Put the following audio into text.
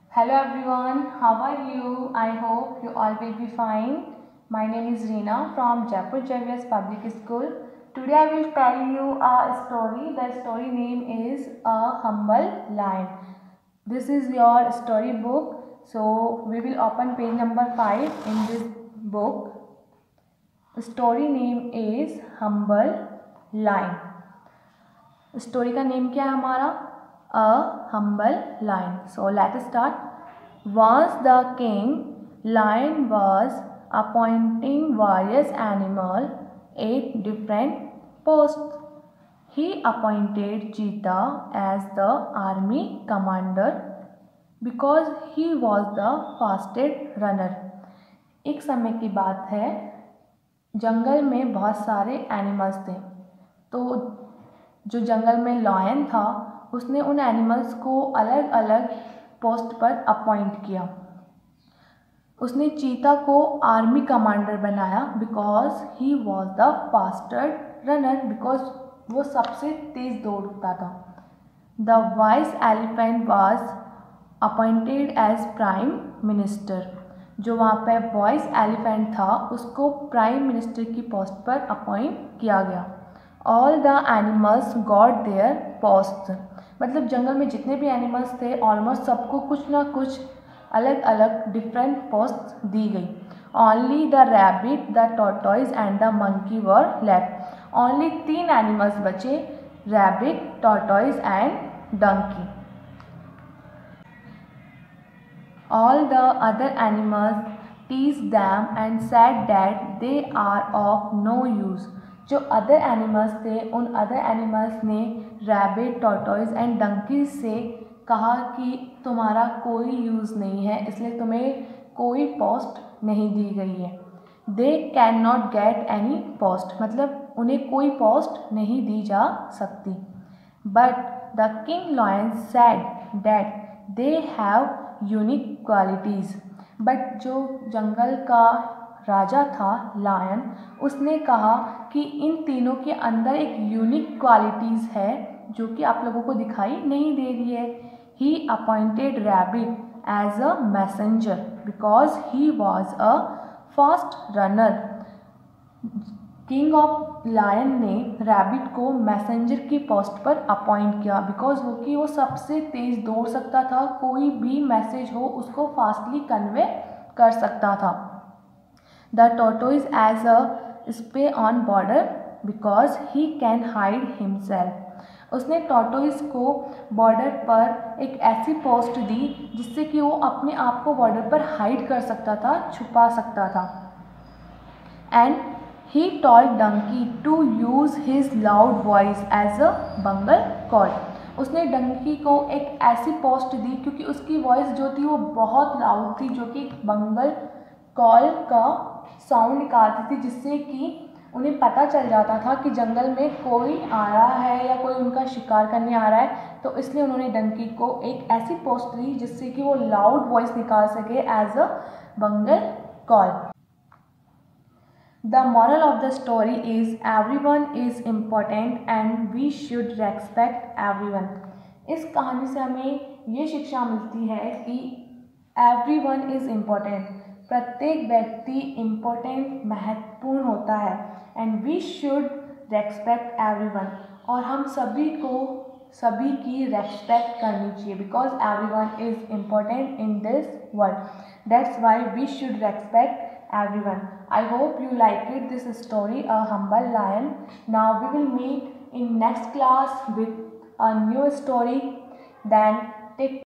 Hello everyone, how are you? I hope you all will be fine. My name is Reena from Jaipur JVS Public School. Today I will tell you a story. The story name is A Humble Lion. This is your story book. So we will open page number 5 in this book. The story name is Humble Lion. Story का name क्या है हमारा? A humble lion. So let start. Once the king lion was appointing various animals at different posts. He appointed cheetah as the army commander because he was the fastest runner. एक समय की बात है, जंगल में बहुत सारे एनिमल्स थे. तो जो जंगल में लायन था उसने उन एनिमल्स को अलग अलग पोस्ट पर अपॉइंट किया. उसने चीता को आर्मी कमांडर बनाया because he was the faster runner, because वो सबसे तेज दौड़ता था. The wise elephant was appointed as prime minister. जो वहाँ पे वॉइस एलिफेंट था उसको प्राइम मिनिस्टर की पोस्ट पर अपॉइंट किया गया. All the animals got their post. मतलब जंगल में जितने भी एनिमल्स थे ऑलमोस्ट सबको कुछ ना कुछ अलग अलग डिफरेंट पोस्ट दी गई. Only the rabbit, the tortoise and the monkey were left. Only 3 animals बचे, rabbit, tortoise and donkey. All the other animals teased them and said that they are of no use. जो other animals थे उन other animals ने rabbit, tortoise and donkey से कहा कि तुम्हारा कोई यूज़ नहीं है, इसलिए तुम्हें कोई पोस्ट नहीं दी गई है. They can not get any post, मतलब उन्हें कोई पोस्ट नहीं दी जा सकती. But the king lion said that they have unique qualities. But जो जंगल का राजा था लायन, उसने कहा कि इन तीनों के अंदर एक यूनिक क्वालिटीज़ है जो कि आप लोगों को दिखाई नहीं दे रही है. He appointed rabbit as a messenger because he was a fast runner. King of lion ने रैबिट को मैसेंजर की पोस्ट पर अपॉइंट किया बिकॉज वो सबसे तेज़ दौड़ सकता था, कोई भी मैसेज हो उसको फास्टली कन्वे कर सकता था. The tortoise as a spy on border because he can hide himself. उसने टॉर्टोइज को बॉर्डर पर एक ऐसी पोस्ट दी जिससे कि वो अपने आप को बॉर्डर पर हाइड कर सकता था, छुपा सकता था. And he told donkey to use his loud voice as a bungle call. उसने डंकी को एक ऐसी पोस्ट दी क्योंकि उसकी वॉइस जो थी वो बहुत लाउड थी, जो कि बंगल कॉल का साउंड निकालती थी, जिससे कि उन्हें पता चल जाता था कि जंगल में कोई आ रहा है या कोई उनका शिकार करने आ रहा है. तो इसलिए उन्होंने डंकी को एक ऐसी पोस्ट दी जिससे कि वो लाउड वॉइस निकाल सके as a bugle call. The moral of the story is everyone is important and we should respect everyone. इस कहानी से हमें ये शिक्षा मिलती है कि everyone is important. प्रत्येक व्यक्ति इम्पोर्टेंट, महत्वपूर्ण होता है. and we should respect everyone. और हम सभी की रेस्पेक्ट करनी चाहिए because everyone is important in this world. That's why we should respect everyone. I hope you liked this story, A Humble Lion. Now we will meet in next class with a new story. Then take